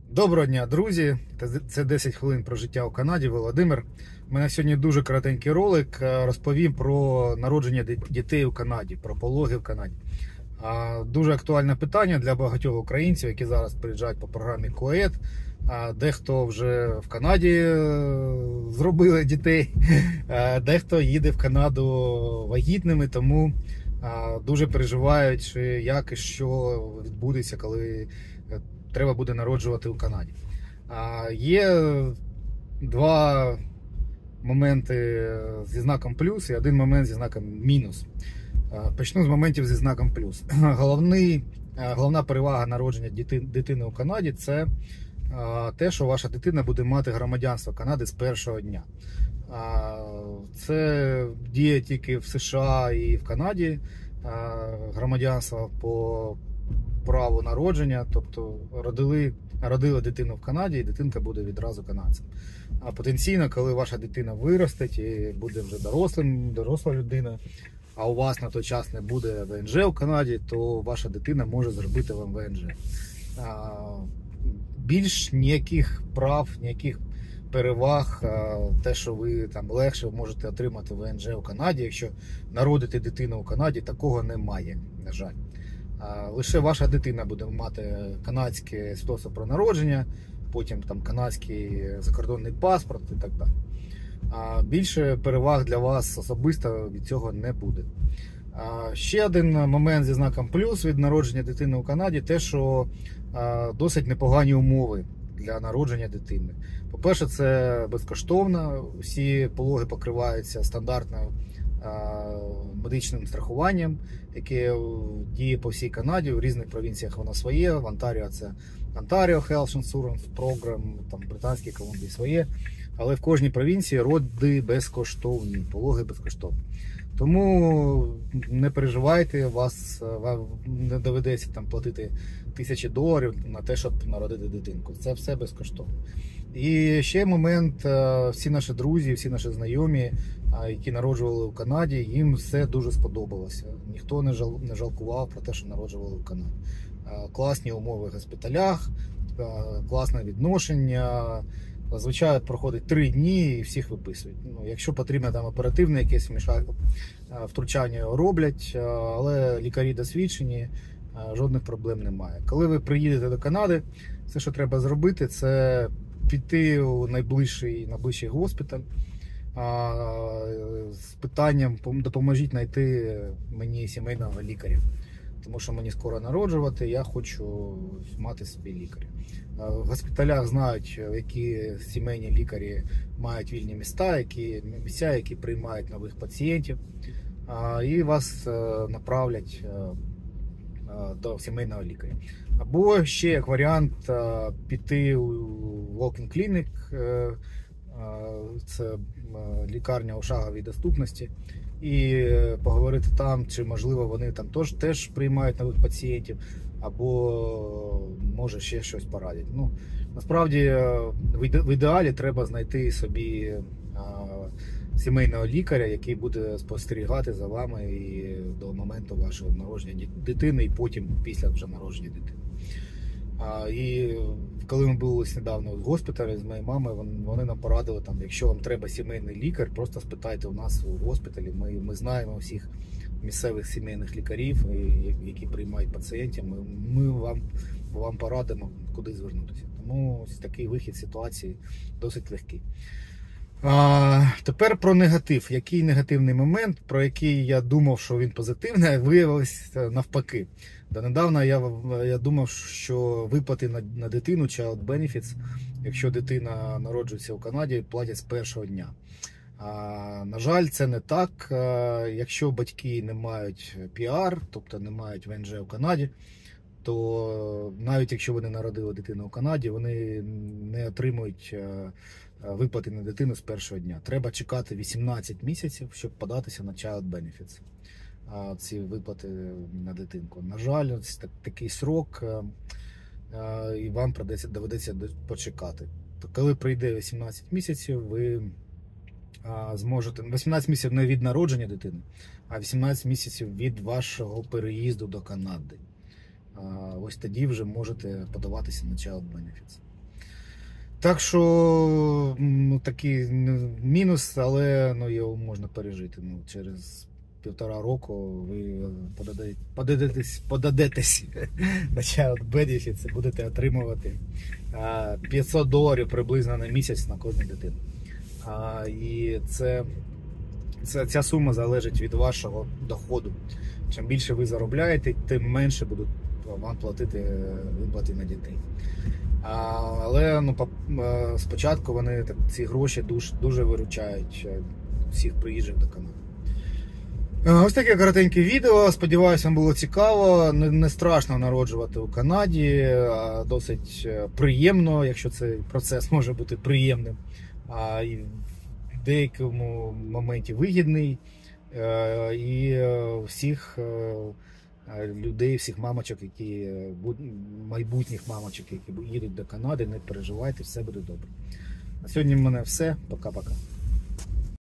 Доброго дня, друзі! Це 10 хвилин про життя у Канаді. Володимир. У мене сьогодні дуже коротенький ролик. Розповім про народження дітей у Канаді, про пологи в Канаді. Дуже актуальне питання для багатьох українців, які зараз приїжджають по програмі КОЕД. Дехто вже в Канаді зробили дітей, дехто їде в Канаду вагітними, тому дуже переживають, як і що відбудеться, коли треба буде народжувати у Канаді. Є два моменти зі знаком плюс і один момент зі знаком мінус. Почну з моментів зі знаком плюс. Головна перевага народження дитини у Канаді – це те, що ваша дитина буде мати громадянство Канади з першого дня. Це діє тільки в США і в Канаді. Громадянство по праву народження, тобто родили дитину в Канаді, і дитинка буде відразу канадцем. А потенційно, коли ваша дитина виростить і буде вже доросла людина, а у вас на той час не буде ВНЖ в Канаді, то ваша дитина може зробити вам ВНЖ. Більш ніяких прав, ніяких переваг, те, що ви там легше можете отримати ВНЖ у Канаді, якщо народити дитину у Канаді, такого немає, на жаль. Лише ваша дитина буде мати канадське свідоцтво про народження, потім там канадський закордонний паспорт і так далі. Більше переваг для вас особисто від цього не буде. Ще один момент зі знаком плюс від народження дитини у Канаді – те, що досить непогані умови для народження дитини. По-перше, це безкоштовно, всі пологи покриваються стандартною медичним страхуванням, яке діє по всій Канаді. В різних провінціях воно своє. В Онтаріо це Ontario Health Insurance Program, там в Британській Колумбії своє. Але в кожній провінції роди безкоштовні, пологи безкоштовні. Тому не переживайте, вам не доведеться там платити $1000 на те, щоб народити дитинку. Це все безкоштовно. І ще момент, всі наші друзі, всі наші знайомі, які народжували в Канаді, їм все дуже сподобалося. Ніхто не жалкував про те, що народжували в Канаді. Класні умови в госпіталях, класне відношення. Зазвичай проходить 3 дні і всіх виписують. Якщо потрібно там оперативне якесь втручання, роблять, але лікарі досвідчені, жодних проблем немає. Коли ви приїдете до Канади, все, що треба зробити, це піти у найближчий госпіталь з питанням «допоможіть знайти мені сімейного лікаря». Тому що мені скоро народжувати, я хочу мати собі лікаря. В госпіталях знають, які сімейні лікарі мають вільні місця, які приймають нових пацієнтів. І вас направлять до сімейного лікаря. Або ще як варіант піти у walk-in clinic, це лікарня у шаговій доступності, і поговорити там, чи можливо вони там теж приймають нових пацієнтів, або може ще щось порадять. Насправді в ідеалі треба знайти собі сімейного лікаря, який буде спостерігати за вами і до моменту вашого народження дитини, і потім після вже народження дитини. І коли ми були недавно в госпіталі з моєю мамою, вони нам порадили, якщо вам треба сімейний лікар, просто спитайте у нас у госпіталі. Ми знаємо всіх місцевих сімейних лікарів, які приймають пацієнтів. Ми вам порадимо, куди звернутися. Тому ось такий вихід з ситуації досить легкий. Тепер про негатив. Який негативний момент, про який я думав, що він позитивний, виявилось навпаки. Донедавна я думав, що виплати на дитину, Child Benefits, якщо дитина народжується у Канаді, платять з першого дня. На жаль, це не так. Якщо батьки не мають PR, тобто не мають ВНЖ у Канаді, то навіть якщо вони народили дитину у Канаді, вони не отримують виплати на дитину з першого дня. Треба чекати 18 місяців, щоб податися на Child Benefits. Ці виплати на дитинку. На жаль, ось такий срок, і вам доведеться почекати. То коли прийде 18 місяців, ви зможете... 18 місяців не від народження дитини, а 18 місяців від вашого переїзду до Канади. Ось тоді вже можете подаватися на Child Benefits. Так що такий мінус, але його можна пережити. Через 1,5 року ви подадетесь на Child Benefits і будете отримувати $500 приблизно на місяць на кожну дитину. І ця сума залежить від вашого доходу. Чим більше ви заробляєте, тим менше будуть вам платити виплати на дітей. Але спочатку вони ці гроші дуже виручають всіх приїжджих до Канади. Ось таке коротеньке відео. Сподіваюся, вам було цікаво. Не страшно народжувати у Канаді, а досить приємно, якщо цей процес може бути приємним. І в деякому моменті вигідний. І всіх людей, всіх мамочок, майбутніх мамочок, які їдуть до Канади, не переживайте, все буде добре. На сьогодні в мене все. Пока-пока.